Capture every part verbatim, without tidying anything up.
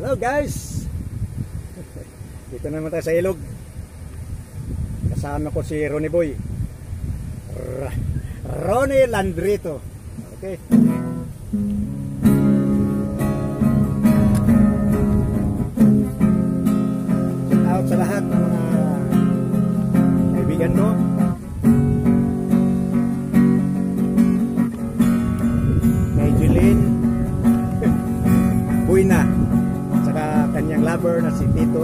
Hello guys! Dito naman tayo sa ilog. Kasama ko si Ronnie Boy. R Ronnie Landrito. Okay. Shout out sa lahat ng mga kaibigan ko. Kay Jeline Buena, saka kanyang lover na si Tito.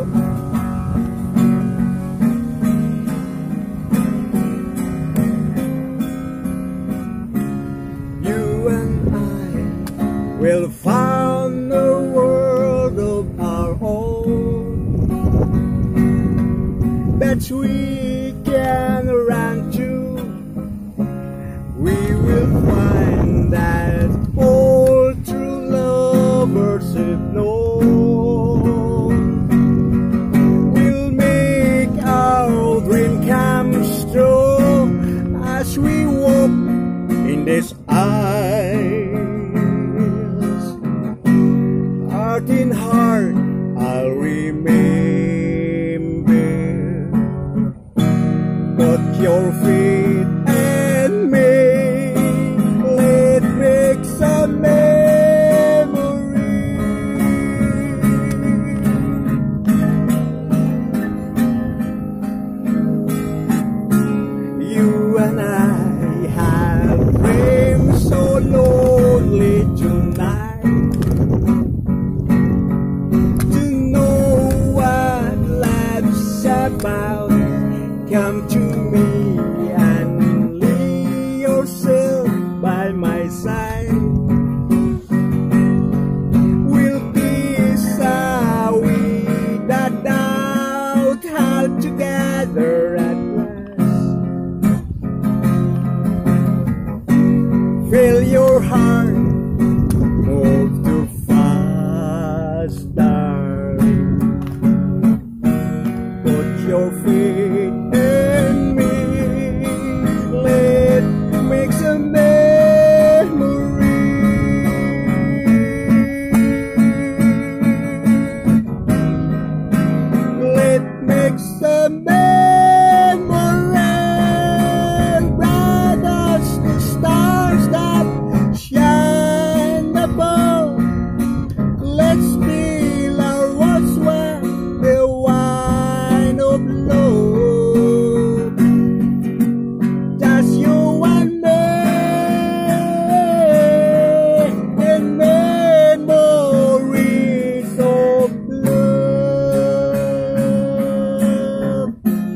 You and I will find a world of our own that we can run to. We will find that all true lovers have known. We'll make our dream come true as we walk in this eyes. Heart in heart, I'll remember. Put your feet and me, let make some memory. You and I have been so lonely tonight. To know what life's about, come to me and lay yourself by my side. We'll kiss away the doubt all together at last. Feel your heart move too fast, darling. Put your feet in me, let make some memory. Let make some memory. Bright as the stars that shine above. Let's feel our words when the wine of love. Just you and me in memories of love.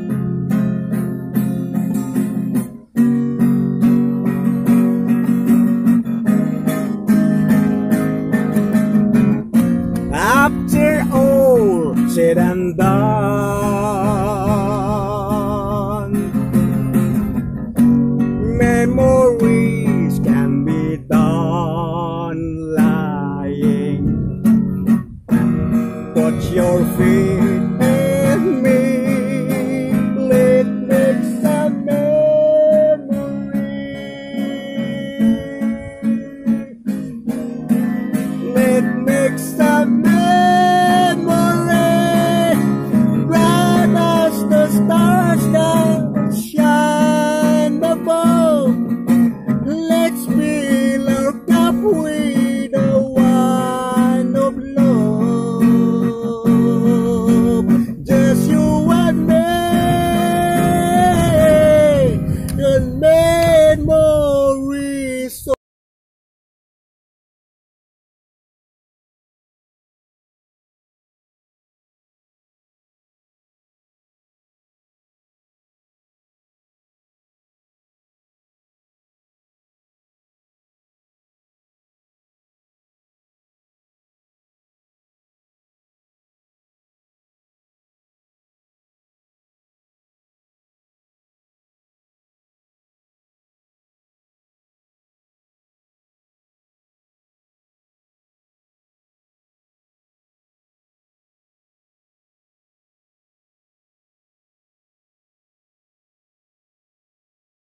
After all said and done, memories can be done lying. Put your feet in me, let make some memory. Let make some memory. Bright as the stars that shine above. Let's fill our cup with the wine of love. Just you and me in memories.